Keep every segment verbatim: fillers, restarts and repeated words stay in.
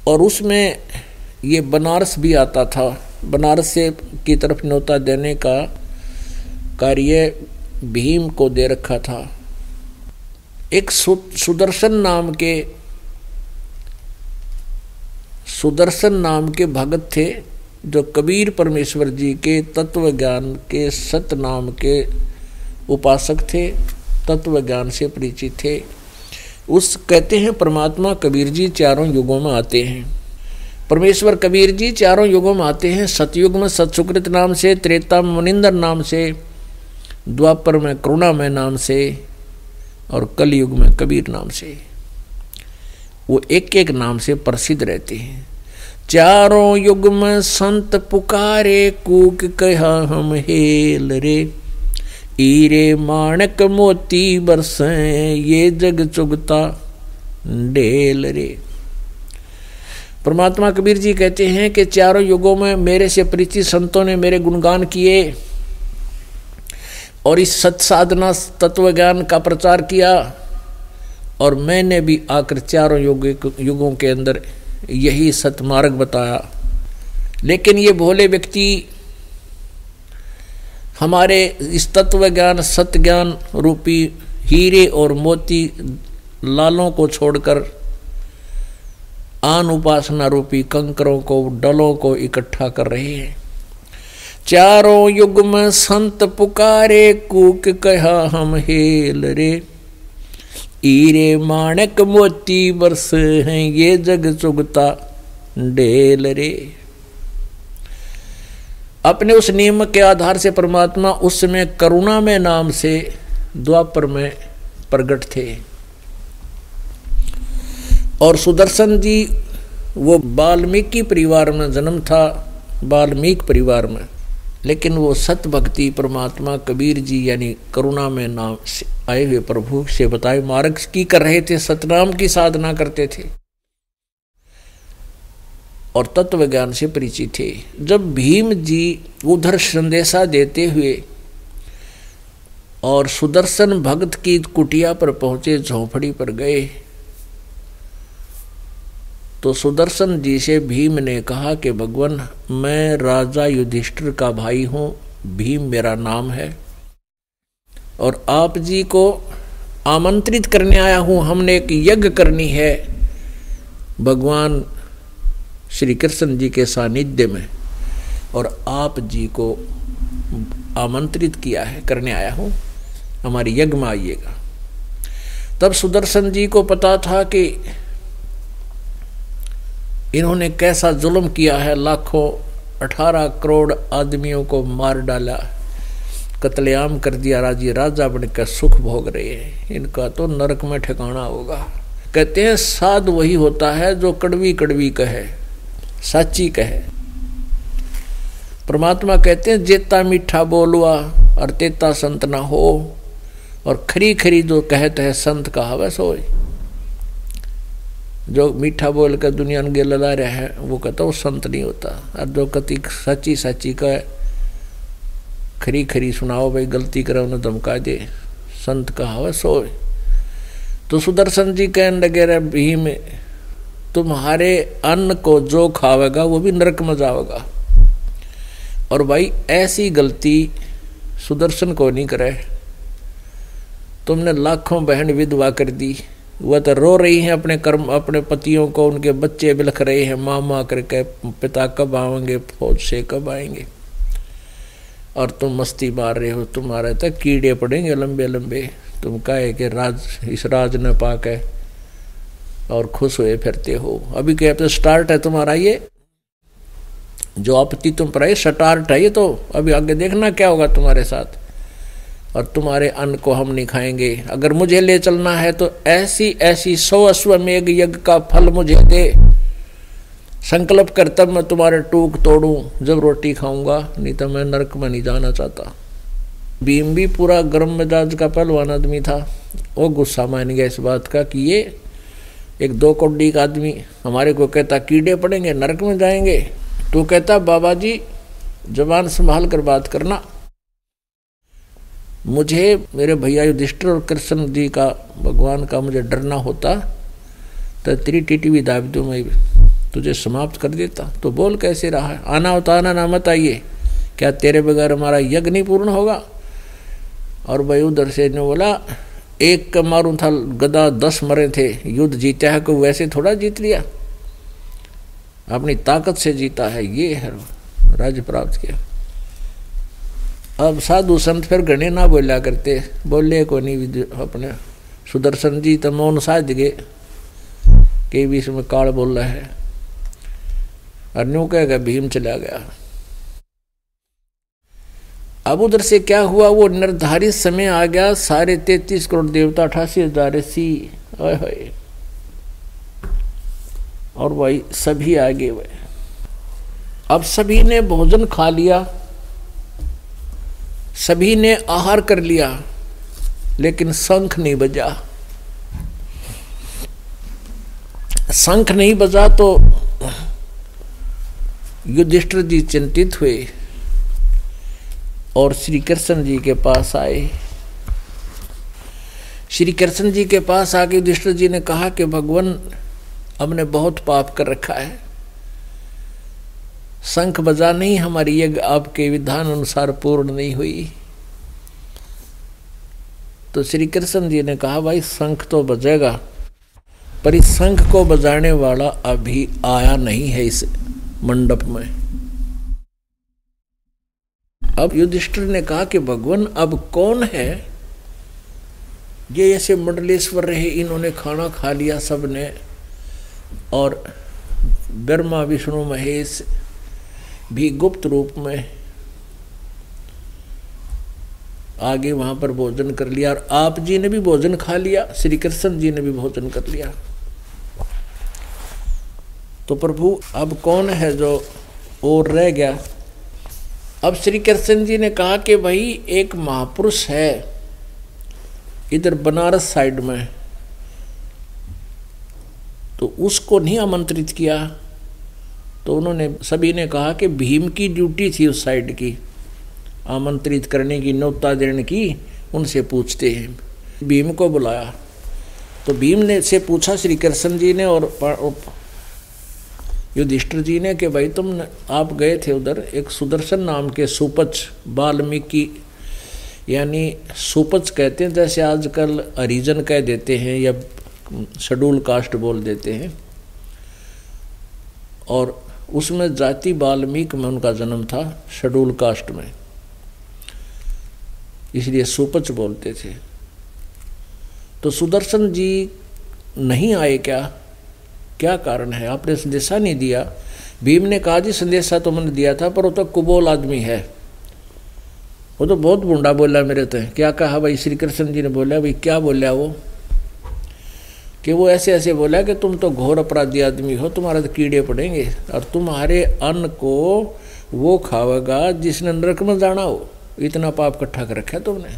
और उसमें ये बनारस भी आता था। बनारस से की तरफ न्योता देने का कार्य भीम को दे रखा था। एक सुदर्शन नाम के सुदर्शन नाम के भगत थे जो कबीर परमेश्वर जी के तत्व ज्ञान के सत नाम के उपासक थे, तत्व ज्ञान से परिचित थे। उस कहते हैं परमात्मा कबीर जी चारों युगों में आते हैं। परमेश्वर कबीर जी चारों युगों में आते हैं। सतयुग में सतसुकृत नाम से, त्रेता में मुनिंदर नाम से, द्वापर में करुणामय नाम से और कलयुग में कबीर नाम से। वो एक एक नाम से प्रसिद्ध रहते हैं। चारों युग में संत पुकारे, कूक कहा हम हेल रे, हीरे माणक मोती बरसें, ये जग चुगता ढेल रे। परमात्मा कबीर जी कहते हैं कि चारों युगों में मेरे से परिचित संतों ने मेरे गुणगान किए और इस सत साधना तत्व ज्ञान का प्रचार किया, और मैंने भी आकर चारों युग युगों के अंदर यही सतमार्ग बताया। लेकिन ये भोले व्यक्ति हमारे इस तत्व ज्ञान सत्य ज्ञान रूपी हीरे और मोती लालों को छोड़कर आन उपासना रूपी कंकरों को, डलों को इकट्ठा कर रहे हैं। चारों युग में संत पुकारे, कूक कहा हम हेल रे, हीरे माणक मोती बरस हैं, ये जग चुगता ढेल रे। अपने उस नियम के आधार से परमात्मा उस समय करुणा में नाम से द्वापर में प्रकट थे। और सुदर्शन जी वो वाल्मीकि परिवार में जन्म था, वाल्मीकि परिवार में, लेकिन वो सत भक्ति परमात्मा कबीर जी यानी करुणा में नाम से आए हुए प्रभु से बताए मार्ग की कर रहे थे, सतनाम की साधना करते थे और तत्व ज्ञान से परिचित थे। जब भीम जी उधर संदेशा देते हुए और सुदर्शन भक्त की कुटिया पर पहुंचे, झोपड़ी पर गए, तो सुदर्शन जी से भीम ने कहा कि भगवान मैं राजा युधिष्ठिर का भाई हूँ, भीम मेरा नाम है, और आप जी को आमंत्रित करने आया हूँ। हमने एक यज्ञ करनी है भगवान श्री कृष्ण जी के सानिध्य में, और आप जी को आमंत्रित किया है, करने आया हूँ, हमारी यज्ञ में आइएगा। तब सुदर्शन जी को पता था कि इन्होंने कैसा जुल्म किया है, लाखों अठारह करोड़ आदमियों को मार डाला, कत्लेआम कर दिया, राजी राजा बनकर सुख भोग रहे हैं, इनका तो नरक में ठिकाना होगा। कहते हैं साध वही होता है जो कड़वी कड़वी कहे, साची कहे। परमात्मा कहते हैं जेता मीठा बोलवा और तेता संत ना हो, और खरी खरी जो कहते है संत का हवै सोए। जो मीठा बोल कर दुनिया ने लला रहा है वो कहता वो संत नहीं होता, और जो कति सच्ची सच्ची का खरी खरी सुनाओ भाई, गलती करो न धमका दे, संत का हवा सोए। तो सुदर्शन जी कहने लगे रे भीम, तुम्हारे अन्न को जो खावेगा वो भी नरक में जाएगा। और भाई ऐसी गलती सुदर्शन को नहीं करे, तुमने लाखों बहन विधवा कर दी, वह तो रो रही हैं अपने कर्म, अपने पतियों को, उनके बच्चे बिलख रहे हैं माँ माँ करके, पिता कब आएंगे, फौज से कब आएंगे, और तुम मस्ती मार रहे हो, तुम्हारे तक कीड़े पड़ेंगे लंबे लंबे, तुम कहे कि राज इस राज न पाके और खुश हुए फिरते हो। अभी क्या तो स्टार्ट है तुम्हारा, ये जो आपत्ति तुम पर आई स्टार्ट है ये, तो अभी आगे देखना क्या होगा तुम्हारे साथ, और तुम्हारे अन्न को हम नहीं खाएंगे। अगर मुझे ले चलना है तो ऐसी ऐसी सौ अश्वमेघ यज्ञ का फल मुझे दे, संकल्प कर तब मैं तुम्हारे टूक तोड़ूं, जब रोटी खाऊंगा, नहीं तो मैं नरक में नहीं जाना चाहता। भीम भी पूरा गर्म मिजाज का पहलवान आदमी था, वो गुस्सा मान गया इस बात का कि ये एक दो कौड़ी का आदमी हमारे को कहता कीड़े पड़ेंगे, नरक में जाएंगे। तो कहता बाबा जी जबान संभाल कर बात करना, मुझे मेरे भैया युधिष्ठिर और कृष्ण जी का, भगवान का मुझे डरना होता तो तेरी टीटी भी दाब दूँ मैं, तुझे समाप्त कर देता। तो बोल कैसे रहा है, आना होता आना ना मत आइए, क्या तेरे बगैर हमारा यज्ञ नहीं पूर्ण होगा। और भाई उधर से ने बोला एक का मारूं था गदा दस मरे थे, युद्ध जीता है कोई वैसे थोड़ा जीत लिया, अपनी ताकत से जीता है, ये है राज्य प्राप्त किया। अब साधु संत फिर गणे ना बोला करते, बोले को नहीं अपने सुदर्शन जी तो मौन साध गए के बीच में काल बोल रहा है, और न्यू कहेगा भीम चला गया। अब उधर से क्या हुआ, वो निर्धारित समय आ गया, सारे तैतीस करोड़ देवता अठासी हजार सी है, और वही सभी आगे हुए। अब सभी ने भोजन खा लिया, सभी ने आहार कर लिया, लेकिन शंख नहीं बजा। शंख नहीं बजा तो युधिष्ठिर जी चिंतित हुए और श्री कृष्ण जी के पास आए। श्री कृष्ण जी के पास आके युधिष्ठिर जी ने कहा कि भगवान हमने बहुत पाप कर रखा है, शंख बजा नहीं, हमारी यज्ञ आपके विधान अनुसार पूर्ण नहीं हुई। तो श्री कृष्ण जी ने कहा भाई शंख तो बजेगा, पर इस शंख को बजाने वाला अभी आया नहीं है इस मंडप में। अब युधिष्ठिर ने कहा कि भगवान अब कौन है, ये ऐसे मंडलेश्वर रहे, इन्होंने खाना खा लिया सबने, और ब्रह्मा विष्णु महेश भी गुप्त रूप में आगे वहां पर भोजन कर लिया, और आप जी ने भी भोजन खा लिया, श्री कृष्ण जी ने भी भोजन कर लिया। तो प्रभु अब कौन है जो और रह गया। अब श्री कृष्ण जी ने कहा कि भाई एक महापुरुष है इधर बनारस साइड में, तो उसको नहीं आमंत्रित किया। तो उन्होंने सभी ने कहा कि भीम की ड्यूटी थी उस साइड की, आमंत्रित करने की, न्योता देने की, उनसे पूछते हैं। भीम को बुलाया, तो भीम ने से पूछा श्री कृष्ण जी ने और युधिष्ठिर जी ने कि भाई तुम आप गए थे उधर, एक सुदर्शन नाम के सुपच, वाल्मीकि यानी सुपच कहते हैं, जैसे आजकल हरिजन कह देते हैं या शेड्यूल कास्ट बोल देते हैं, और उसमें जाति वाल्मीकि में उनका जन्म था, शेड्यूल कास्ट में, इसलिए सुपच बोलते थे। तो सुदर्शन जी नहीं आए क्या, क्या कारण है, आपने संदेशा नहीं दिया। भीम ने कहा जी संदेशा तो मैंने दिया था, पर वो तो कुबोल आदमी है, वो तो बहुत बुंडा बोला मेरे तो। क्या कहा भाई, श्री कृष्ण जी ने बोला भाई क्या बोला वो, कि वो ऐसे ऐसे बोला कि तुम तो घोर अपराधी आदमी हो, तुम्हारे तो कीड़े पड़ेंगे, और तुम्हारे अन्न को वो खावेगा जिसने नरक में जाना हो, इतना पाप इकट्ठा कर रखा तुमने।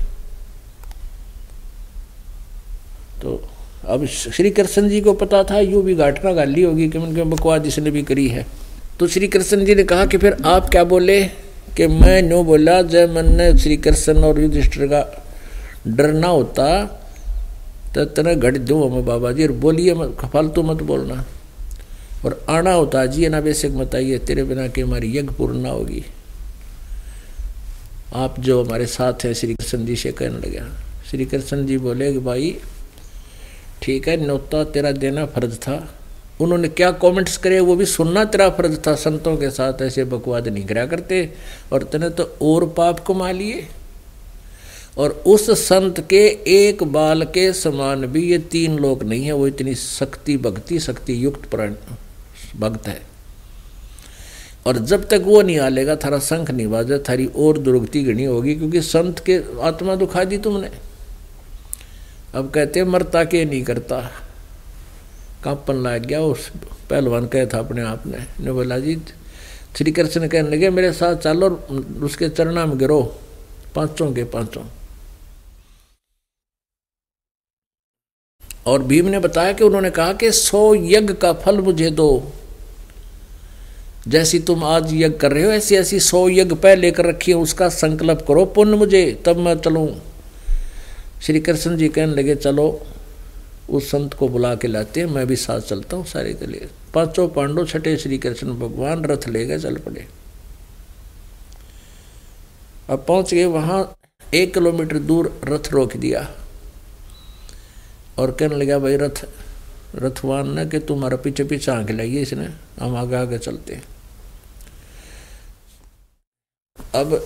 तो अब श्री कृष्ण जी को पता था यूं भी घाटना गाली होगी कि उनके बकवास जिसने भी करी है। तो श्री कृष्ण जी ने कहा कि फिर आप क्या बोले, कि मैं नो बोला जब मैंने श्री कृष्ण और युधिष्ठिर का डरना होता तो तेना घट दूँ मैं बाबा जी, और बोलिए मत, फालतू मत बोलना, और आना होता जी ना बेशक मत आइए, तेरे बिना कि हमारी यज्ञ पूर्ण ना होगी, आप जो हमारे साथ हैं। श्री कृष्ण जी से कहने लगा। श्री कृष्ण जी बोले कि भाई ठीक है, न्योता तेरा देना फर्ज था। उन्होंने क्या कमेंट्स करे वो भी सुनना तेरा फर्ज था, संतों के साथ ऐसे बकवाद नहीं करा करते, और तूने तो और पाप कमा लिए। और उस संत के एक बाल के समान भी ये तीन लोग नहीं है, वो इतनी शक्ति भक्ति शक्ति युक्त प्राण भक्त है। और जब तक वो नहीं आलेगा, थारा शंख नहीं बाजा, थारी और दुर्गति गणी होगी, क्योंकि संत के आत्मा दुखा दी तुमने। अब कहते मरता के नहीं करता, कांपन लग गया उस पहलवान कहा था अपने आप ने, ने बोला जी श्री कृष्ण कहने लगे मेरे साथ चलो और उसके चरणा में गिरो, पांचों के पांचों। और भीम ने बताया कि उन्होंने कहा कि सौ यज्ञ का फल मुझे दो, जैसी तुम आज यज्ञ कर रहे हो ऐसी ऐसी सौ यज्ञ पहले कर रखी है, उसका संकल्प करो पुण्य मुझे, तब मैं चलूं। श्री कृष्ण जी कहने लगे चलो उस संत को बुला के लाते हैं, मैं भी साथ चलता हूँ सारे के लिए। पांचों पांडव छठे श्री कृष्ण भगवान रथ ले गए, चल पड़े। अब पहुंच गए वहां, एक किलोमीटर दूर रथ रोक दिया और कहने लगा भाई रथ रथवान ने कि तुम्हारा पीछे पीछे आंख लाइए इसने, हम आगे आगे चलते हैं। अब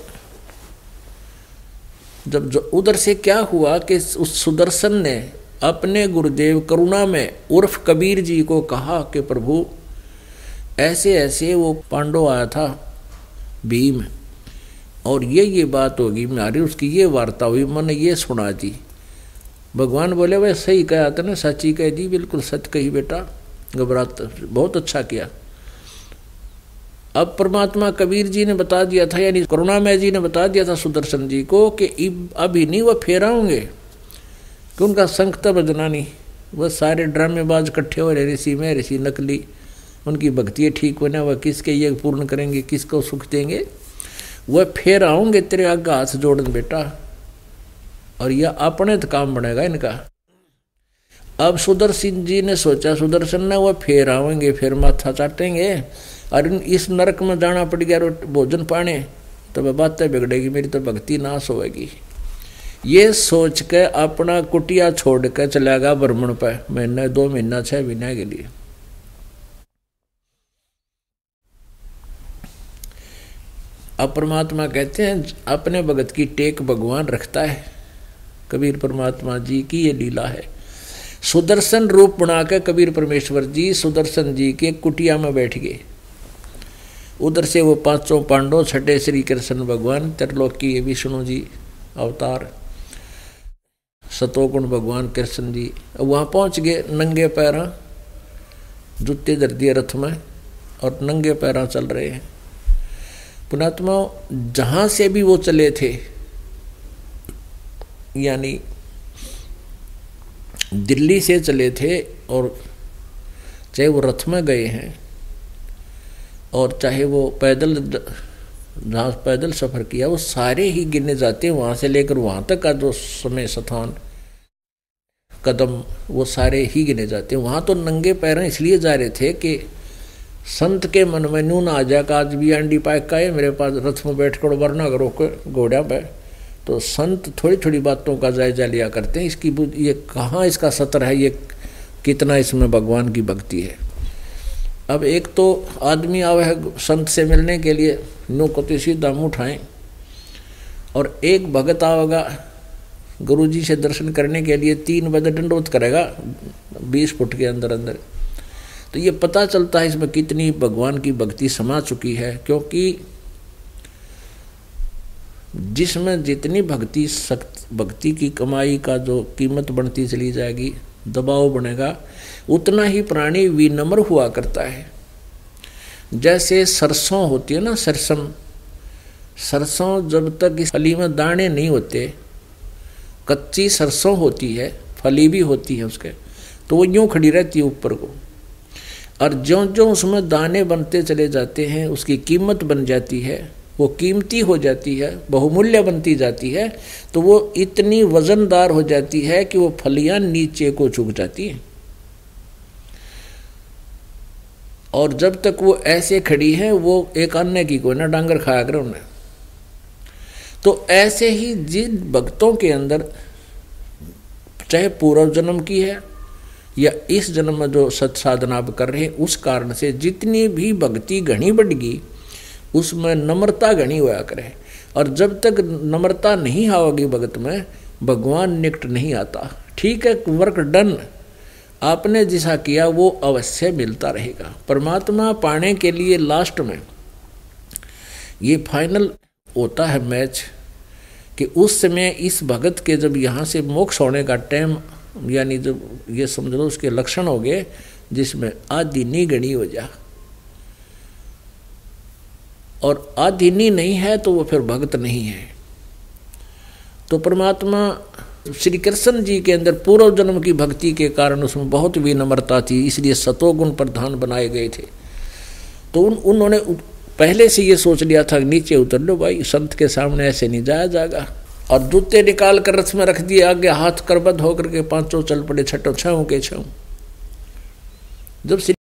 जब जो उधर से क्या हुआ कि उस सुदर्शन ने अपने गुरुदेव करुणा में उर्फ कबीर जी को कहा कि प्रभु ऐसे ऐसे वो पांडव आया था भीम, और ये ये बात होगी हमारी, उसकी ये वार्ता हुई, मैंने ये सुना दी। भगवान बोले वह सही कहा था ना, सच्ची कह दी, बिल्कुल सच कही बेटा, घबरात बहुत अच्छा किया। अब परमात्मा कबीर जी ने बता दिया था, यानी करुणामय जी ने बता दिया था सुदर्शन जी को कि अभी नहीं वह फेरा होंगे, कि उनका संख तो बजना नहीं, वह सारे ड्रामेबाज इकट्ठे हो रहे, ऋषि में ऋषि नकली, उनकी भक्तियाँ ठीक होने, वह किसके ये पूर्ण करेंगे, किसको सुख देंगे, वह फेर आऊँगे तेरे आगे हाथ जोड़न बेटा, और यह अपने तो काम बनेगा इनका। अब सुदर्शन जी ने सोचा, सुदर्शन ने वह फेर आवेंगे, फिर माथा चाटेंगे और इस नरक में जाना पड़ गया भोजन पाने, तो वह बातें बिगड़ेगी, मेरी तो भक्ति नाश होगी। ये सोच के अपना कुटिया छोड़ कर चला गया भ्रमण पे, महीना दो महीना छह महीने के लिए। अब परमात्मा कहते हैं अपने भगत की टेक भगवान रखता है, कबीर परमात्मा जी की ये लीला है। सुदर्शन रूप बनाकर कबीर परमेश्वर जी सुदर्शन जी के कुटिया में बैठ गए। उधर से वो पांचों पांडव, छठे श्री कृष्ण भगवान, त्रिलोकी विष्णु जी अवतार, सतोगुण भगवान कृष्ण जी, वहाँ पहुँच गए नंगे पैरा, जूते धर दिए रथ में और नंगे पैरा चल रहे हैं। पुणात्मा जहाँ से भी वो चले थे, यानी दिल्ली से चले थे, और चाहे वो रथ में गए हैं और चाहे वो पैदल, जहाँ पैदल सफ़र किया, वो सारे ही गिने जाते हैं। वहाँ से लेकर वहाँ तक का जो समय स्थान कदम, वो सारे ही गिने जाते हैं। वहाँ तो नंगे पैर इसलिए जा रहे थे कि संत के मन में नून आ जाए का आज भी अंडी पाइक का है मेरे पास, रथ में बैठ कर वरना करो घोड़ा पे, तो संत थोड़ी थोड़ी बातों का जायजा लिया करते हैं, इसकी ये कहाँ इसका सतर है, ये कितना इसमें भगवान की भक्ति है। अब एक तो आदमी आवे है संत से मिलने के लिए, नो को सीधा मुँह उठाएं, और एक भगत आवेगा गुरु जी से दर्शन करने के लिए, तीन बजे दंडोत करेगा बीस फुट के अंदर अंदर। तो ये पता चलता है इसमें कितनी भगवान की भक्ति समा चुकी है, क्योंकि जिसमें जितनी भक्ति सख्त भक्ति की कमाई का जो कीमत बढ़ती चली जाएगी, दबाव बनेगा, उतना ही प्राणी विनम्र हुआ करता है। जैसे सरसों होती है ना, सरसम, सरसों जब तक इस फली में दाने नहीं होते, कच्ची सरसों होती है, फली भी होती है उसके, तो वो यूँ खड़ी रहती है ऊपर को, और ज्यों ज्यों उसमें दाने बनते चले जाते हैं उसकी कीमत बन जाती है, वो कीमती हो जाती है, बहुमूल्य बनती जाती है, तो वो इतनी वजनदार हो जाती है कि वो फलियां नीचे को झुक जाती हैं। और जब तक वो ऐसे खड़ी है, वो एक अन्य की कोई ना डांगर खाया करे उन्हें। तो ऐसे ही जिन भक्तों के अंदर, चाहे पूर्व जन्म की है या इस जन्म में जो सत साधना आप कर रहे हैं, उस कारण से जितनी भी भक्ति घनी बढ़ेगी उसमें नम्रता घनी हुआ करे, और जब तक नम्रता नहीं आवेगी भगत में, भगवान निकट नहीं आता। ठीक है, वर्क डन, आपने जैसा किया वो अवश्य मिलता रहेगा। परमात्मा पाने के लिए लास्ट में ये फाइनल होता है मैच, कि उस समय इस भगत के जब यहाँ से मोक्ष होने का टाइम, यानी जब ये समझ लो उसके लक्षण हो गए जिसमें आदिनी गणी हो जा, और आदिनी नहीं है तो वो फिर भगत नहीं है। तो परमात्मा श्री कृष्ण जी के अंदर पूर्व जन्म की भक्ति के कारण उसमें बहुत विनम्रता थी, इसलिए सतोगुण प्रधान बनाए गए थे। तो उन उन्होंने पहले से ये सोच लिया था नीचे उतर लो भाई, संत के सामने ऐसे नहीं जाया जाएगा। और जूते निकाल कर रथ में रख दिए, आगे हाथ करबद्ध होकर के पांचों चल पड़े, छठों छहों के छहों। जब